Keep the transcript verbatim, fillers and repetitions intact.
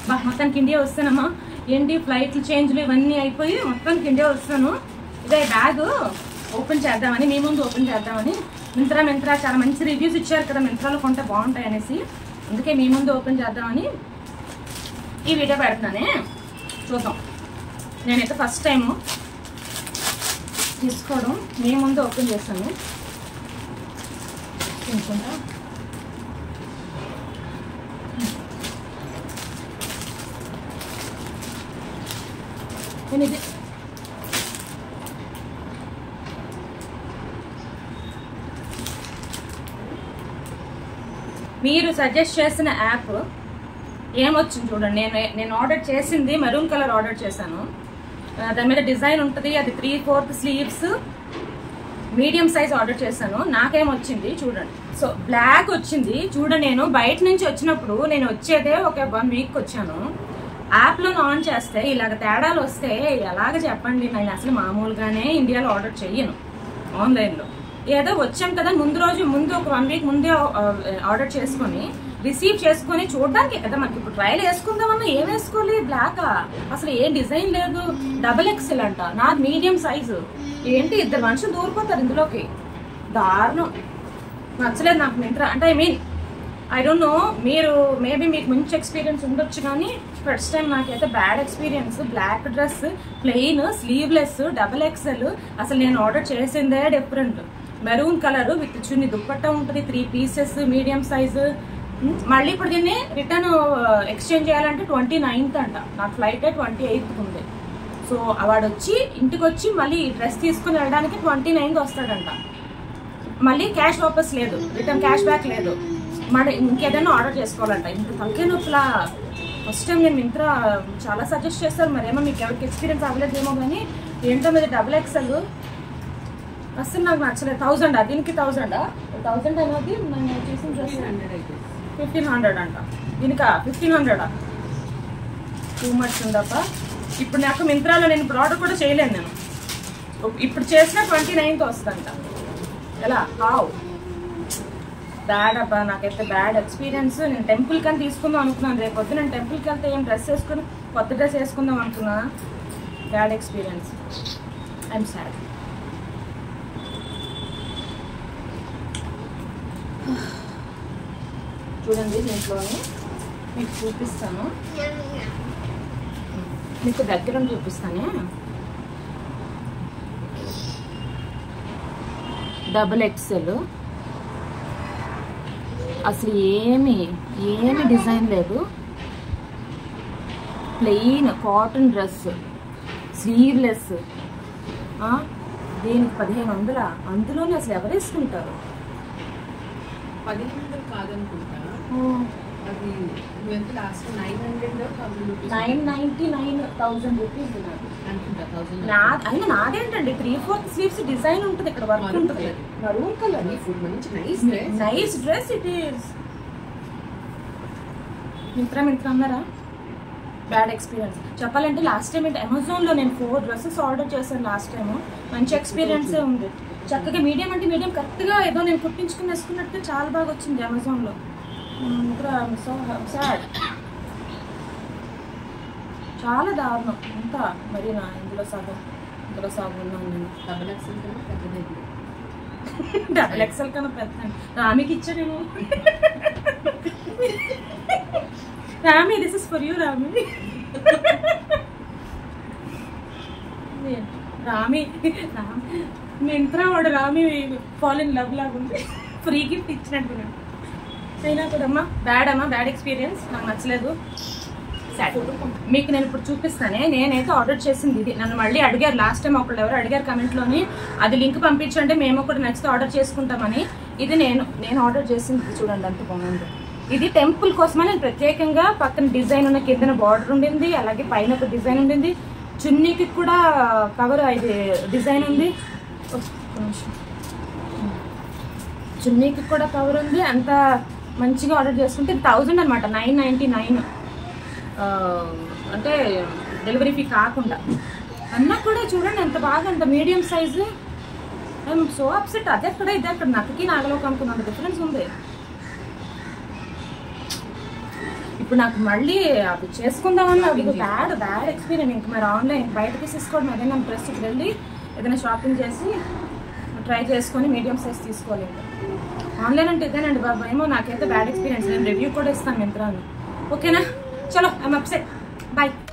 బా మొత్తానికి ఇండియా వస్తానమ్మా. ఏంటి ఫ్లైట్లు చేంజ్లు ఇవన్నీ అయిపోయి మొత్తానికి ఇండియా వస్తాను. ఇదే బ్యాగ్ ఓపెన్ చేద్దామని, మీ ముందు ఓపెన్ చేద్దామని. మింత్రా మింత్రా చాలా మంచి రివ్యూస్ ఇచ్చారు కదా, మింత్రాలో కొంటే బాగుంటాయి అనేసి, అందుకే మీ ముందు ఓపెన్ చేద్దామని ఈ వీడియో పెడుతున్నానే. చూద్దాం. నేనైతే ఫస్ట్ టైము తీసుకోవడం, మీ ముందు ఓపెన్ చేస్తాను. తీసుకుంటా. నేను ఇది మీరు సజెస్ట్ చేసిన యాప్ ఏమొచ్చింది చూడండి. నేను నేను ఆర్డర్ చేసింది మెరూన్ కలర్ ఆర్డర్ చేశాను. దాని మీద డిజైన్ ఉంటుంది. అది three fourth sleeves medium size order చేశాను. నాకేమొచ్చింది చూడండి. సో బ్లాక్ వచ్చింది చూడండి. నేను బయట నుంచి వచ్చినప్పుడు, నేను వచ్చేదే ఒక వన్ వీక్ వచ్చాను. యాప్లో ఆన్ చేస్తే ఇలాగ తేడాలు వస్తే ఎలాగ చెప్పండి. నేను అసలు మామూలుగానే ఇండియాలో ఆర్డర్ చెయ్యను, ఆన్లైన్లో. ఏదో వచ్చాం కదా ముందు రోజు ముందు ఒక వన్ వీక్ ముందే ఆర్డర్ చేసుకొని రిసీవ్ చేసుకొని చూడడానికి కదా మనకి. ఇప్పుడు ట్రయల్ వేసుకుందామన్నా ఏం వేసుకోవాలి? బ్లాకా, అసలు ఏ డిజైన్ లేదు. డబుల్ ఎక్స్ఎల్ అంట, నాది మీడియం సైజు. ఏంటి ఇద్దరు మనుషులు దూరిపోతారు ఇందులోకి. దారుణం, నచ్చలేదు నాకు మింత్రా. అంటే I mean I don't know, మీరు మేబీ మీకు మంచి ఎక్స్పీరియన్స్ ఉండొచ్చు, కానీ ఫస్ట్ టైం నాకైతే bad experience. Black dress, plain, sleeveless, double XL. అసలు నేను ఆర్డర్ చేసిందే different. Maroon colour with chunni dupatta ఉంటుంది, త్రీ పీసెస్, మీడియం సైజు. మళ్ళీ ఇప్పుడు దీన్ని రిటర్న్ ఎక్స్చేంజ్ చేయాలంటే ట్వంటీ నైన్త్ అంట. నాకు ఫ్లైట్ ట్వంటీ ఎయిత్ ఉంది. సో వాడు వచ్చి ఇంటికి వచ్చి మళ్ళీ డ్రెస్ తీసుకుని వెళ్ళడానికి ట్వంటీ నైన్త్ వస్తాడంట. మళ్ళీ క్యాష్ వాపస్ లేదు, రిటర్న్ క్యాష్ బ్యాక్ లేదు. మరి ఇంకేదైనా ఆర్డర్ చేసుకోవాలంట. ఇంత తలకే నొప్పులా. ఫస్ట్ టైం నేను మింత్రా చాలా సజెస్ట్ చేస్తారు, మరేమో మీకు ఎవరికి ఎక్స్పీరియన్స్ అవ్వలేదేమో, కానీ ఏంటో మీద డబుల్ ఎక్స్ఎల్ అసలు నాకు నచ్చలేదు. థౌజండా దీనికి? థౌజండా థౌజండ్ అనేది నేను చేసిన డ్రెస్ ఫిఫ్టీన్ హండ్రెడ్ అంట. దీనికా ఫిఫ్టీన్ హండ్రెడా? టూ మచ్ ఉందప్ప. ఇప్పుడు నాకు మింత్రాలో నేను ఇప్పుడు ఆర్డర్ కూడా చేయలేను. నేను ఇప్పుడు చేసిన ట్వంటీ నైన్త్ వస్తుందంట. ఎలా హావ్ బ్యాడ్ అబ్బా, నాకైతే బ్యాడ్ ఎక్స్పీరియన్స్. నేను టెంపుల్కి అని తీసుకుందాం అనుకున్నాను. రేపు వద్దు నేను టెంపుల్కి వెళ్తే ఏం డ్రెస్ వేసుకుని కొత్త డ్రెస్ వేసుకుందాం అనుకున్నా. Bad experience. I'm sad. చూడండి, దీంట్లోని మీకు చూపిస్తాను, మీకు దగ్గర చూపిస్తానే. Double XL. అసలు ఏమి ఏమి డిజైన్ లేదు. Plain cotton dress, sleeveless. దీనికి పదిహేను వందల. అందులోనే అసలు ఎవరు వేసుకుంటారు? పదిహేను వందలు కాదనుకుంటా. అది last nine hundred nine ninety nine thousand rupees అనుకుంటా. థౌసండ్ నా అయినా నాదేంటండి త్రీ ఫోర్త్ స్లీవ్స్ డిజైన్ ఉంటుంది, ఇక్కడ వర్క్ ఉంటుంది. Maroon colour nice nice dress it is. Myntra Myntra అన్నారా? బ్యాడ్ ఎక్స్పీరియన్స్ చెప్పాలంటే. లాస్ట్ టైం ఏంటి అమెజాన్లో నేను ఫోర్ డ్రెస్సెస్ ఆర్డర్ చేశాను లాస్ట్ టైం. మంచి ఎక్స్పీరియన్సే ఉంది. చక్కగా మీడియం అంటే మీడియం కరెక్ట్గా ఏదో నేను కుట్టించుకుని వేసుకున్నట్టు చాలా బాగా వచ్చింది అమెజాన్లో. సో సాడ్, చాలా దారుణం. అంతా మరి నా ఇందులో సగం ఇందులో సగం ఉన్నాను నేను. డబల్ ఎక్స్ఎల్ కన్నా పెద్దది. డబల్ ఎక్స్ఎల్ కన్నా పెద్ద. రామికి ఇచ్చానేమో. Rami, this is for you Rami. Rami Rami Myntra వాడు రామి ఫాల్ ఇన్ లవ్ లాగా ఉంది. ఫ్రీ గిఫ్ట్ ఇచ్చినట్టు. అయినా కూడా అమ్మా బ్యాడ్ అమ్మా, బ్యాడ్ ఎక్స్పీరియన్స్. నాకు నచ్చలేదు. మీకు నేను ఇప్పుడు చూపిస్తానే. నేనైతే ఆర్డర్ చేసింది ఇది. నన్ను మళ్ళీ అడిగారు లాస్ట్ టైం ఒకళ్ళు ఎవరు అడిగారు కమెంట్లోని, అది లింక్ పంపించండి మేము కూడా నెక్స్ట్ ఆర్డర్ చేసుకుంటామని. ఇది నేను నేను ఆర్డర్ చేసింది. చూడండి అంత బాగుంది. ఇది టెంపుల్ కోసమని నేను ప్రత్యేకంగా పక్కన డిజైన్ ఉన్న కిందన బార్డర్ ఉండింది, అలాగే పైన ఒక డిజైన్ ఉండింది. చున్నీకి కూడా కవర్ ఇది డిజైన్ ఉంది. చున్నీకి కూడా కవర్ ఉంది. అంత మంచిగా ఆర్డర్ చేసుకుంటే థౌజండ్ అనమాట. నైన్ నైంటీ నైన్ అంటే డెలివరీ ఫీ కాకుండా. అన్నా కూడా చూడండి ఎంత బాగా, అంత medium size. I'm so upset. అదే అక్కడ ఇదే అక్కడ నక్కకి నాగలోకి అనుకున్నంత డిఫరెన్స్ ఉంది. ఇప్పుడు నాకు మళ్ళీ అది చేసుకుందామని అది బ్యాడ్ బ్యాడ్ ఎక్స్పీరియన్స్. ఇంక మరి ఆన్లైన్ బయటకి తీసుకోవడం ఏదైనా డ్రెస్ వెళ్ళి ఏదైనా షాపింగ్ చేసి ట్రై చేసుకొని మీడియం సైజ్ తీసుకోవాలి. ఆన్లైన్ అంటే ఇదేనండి బాబా, ఏమో నాకైతే బ్యాడ్ ఎక్స్పీరియన్స్. నేను రివ్యూ కూడా ఇస్తాను మింత్రాని. ఓకేనా, చలో ఐఎమ్ అప్సెట్, బాయ్.